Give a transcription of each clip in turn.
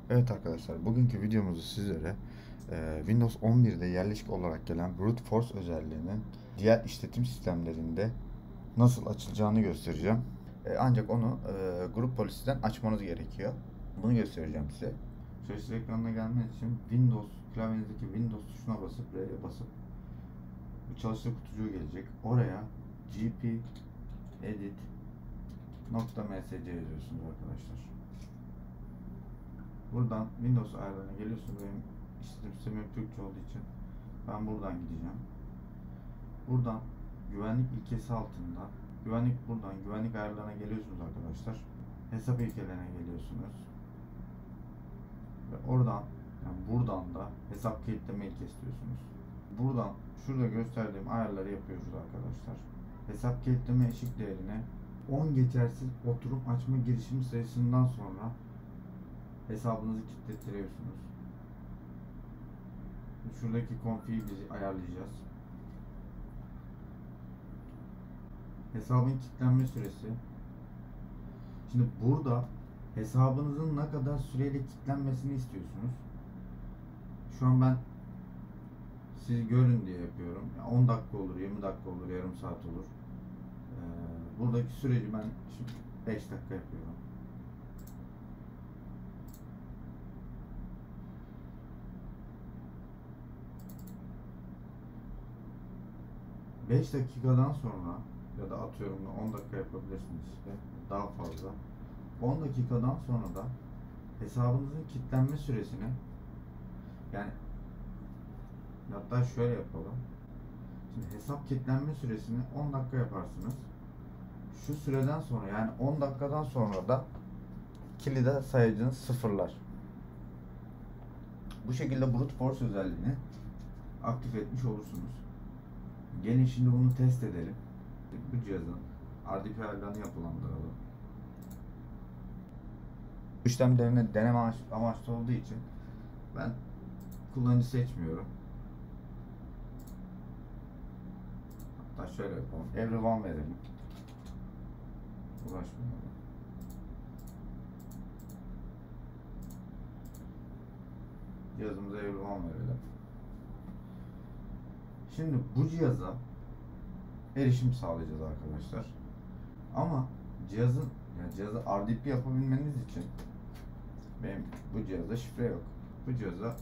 Evet arkadaşlar, bugünkü videomuzda sizlere Windows 11'de yerleşik olarak gelen Brute Force özelliğinin diğer işletim sistemlerinde nasıl açılacağını göstereceğim. Ancak onu Grup Policy'den açmanız gerekiyor. Bunu göstereceğim size. Şöyle size ekranına gelmeniz için klavyenizdeki Windows tuşuna basıp R'ye basıp bu çalıştır kutucuğu gelecek. Oraya gpedit.msc yazıyorsunuz arkadaşlar. Buradan Windows ayarlarına geliyorsun. Benim işletim sistemim Türkçe olduğu için ben buradan gideceğim. Buradan güvenlik ilkesi altında güvenlik ayarlarına geliyorsunuz arkadaşlar. Hesap ilkelerine geliyorsunuz. Ve oradan buradan da hesap kilitleme ilkesi diyorsunuz. Buradan şurada gösterdiğim ayarları yapıyoruz arkadaşlar. Hesap kilitleme eşik değerine 10 geçersiz oturum açma girişim sayısından sonra hesabınızı kilitlettiriyorsunuz. Şuradaki config'i biz ayarlayacağız. Hesabın kilitlenme süresi. Şimdi burada hesabınızın ne kadar süreyle kilitlenmesini istiyorsunuz. Şu an ben siz görün diye yapıyorum. 10 dakika olur, 20 dakika olur, yarım saat olur. Buradaki süreci ben şimdi 5 dakika yapıyorum. Beş dakikadan sonra ya da atıyorum 10 dakika yapabilirsiniz işte daha fazla. 10 dakikadan sonra da hesabınızın kilitlenme süresini, yani hatta şöyle yapalım. Şimdi hesap kilitlenme süresini 10 dakika yaparsınız. Şu süreden sonra, yani 10 dakikadan sonra da kilide sayacınız sıfırlar. Bu şekilde Brute Force özelliğini aktif etmiş olursunuz. Gelin şimdi bunu test edelim. Bu cihazın RDP ayarlarını yapılandıralım. İşlemlerini deneme amaçlı olduğu için ben kullanıcı seçmiyorum. Hatta şöyle yapalım. Everyone verelim. Ulaşmayalım. Cihazımıza Everyone verelim. Şimdi bu cihaza erişim sağlayacağız arkadaşlar. Ama cihazı RDP yapabilmeniz için benim bu cihazda şifre yok. Bu cihaza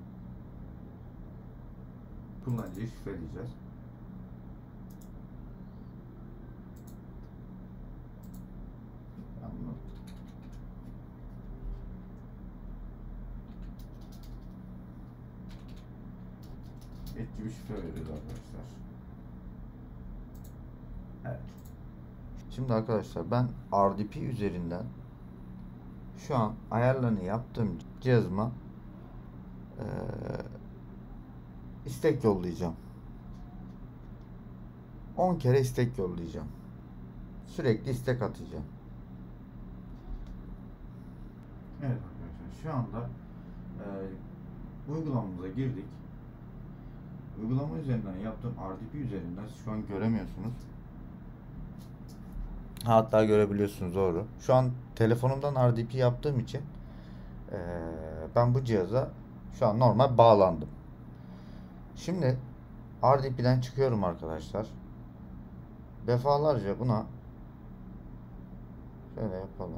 kullanıcıyı şifreleyeceğiz. Etki bir şifre veriyoruz arkadaşlar. Evet. Şimdi arkadaşlar ben RDP üzerinden şu an ayarlarını yaptığım cihazıma istek yollayacağım. 10 kere istek yollayacağım. Sürekli istek atacağım. Evet arkadaşlar, şu anda uygulamamıza girdik. Uygulama üzerinden yaptığım RDP üzerinden şu an göremiyorsunuz. Hatta görebiliyorsunuz, doğru. Şu an telefonumdan RDP yaptığım için ben bu cihaza şu an normal bağlandım. Şimdi RDP'den çıkıyorum arkadaşlar. Defalarca buna şöyle yapalım.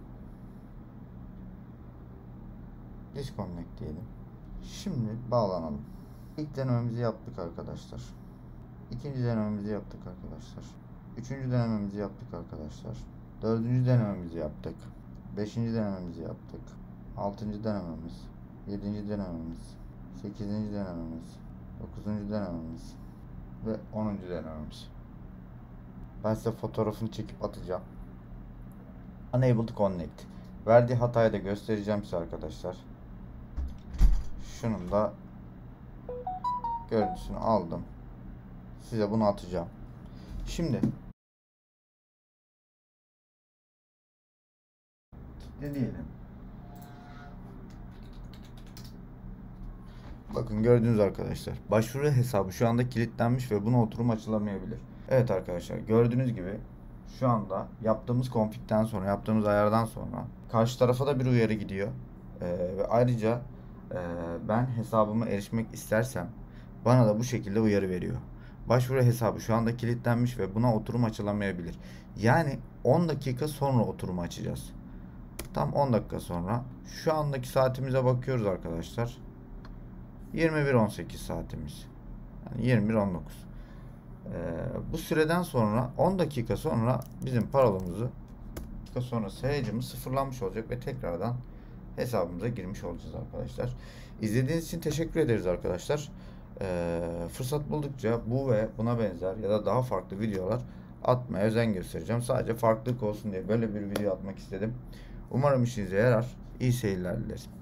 Disconnect diyelim. Şimdi bağlanalım. İlk denememizi yaptık arkadaşlar. İkinci denememizi yaptık arkadaşlar. Üçüncü denememizi yaptık arkadaşlar. Dördüncü denememizi yaptık. Beşinci denememizi yaptık. Altıncı denememiz. Yedinci denememiz. Sekizinci denememiz. Dokuzuncu denememiz. Ve 10. denememiz. Ben size fotoğrafını çekip atacağım. Unable to connect. Verdiği hatayı da göstereceğim size arkadaşlar. Şunun da görüntüsünü aldım. Size bunu atacağım. Şimdi deneyelim. Bakın gördüğünüz arkadaşlar. Başvuru hesabı şu anda kilitlenmiş ve buna oturum açılamayabilir. Evet arkadaşlar, gördüğünüz gibi şu anda yaptığımız config'ten sonra, yaptığımız ayardan sonra karşı tarafa da bir uyarı gidiyor. Ve ayrıca ben hesabıma erişmek istersem bana da bu şekilde uyarı veriyor. Başvuru hesabı şu anda kilitlenmiş ve buna oturum açılamayabilir. Yani 10 dakika sonra oturumu açacağız. Tam 10 dakika sonra. Şu andaki saatimize bakıyoruz arkadaşlar. 21:18 saatimiz. Yani 21:19. Bu süreden sonra 10 dakika sonra bizim parolamızı sonra sayacımız sıfırlanmış olacak ve tekrardan hesabımıza girmiş olacağız arkadaşlar. İzlediğiniz için teşekkür ederiz arkadaşlar. Fırsat buldukça bu ve buna benzer ya da daha farklı videolar atmaya özen göstereceğim. Sadece farklılık olsun diye böyle bir video atmak istedim. Umarım işinize yarar. İyi seyirler dilerim.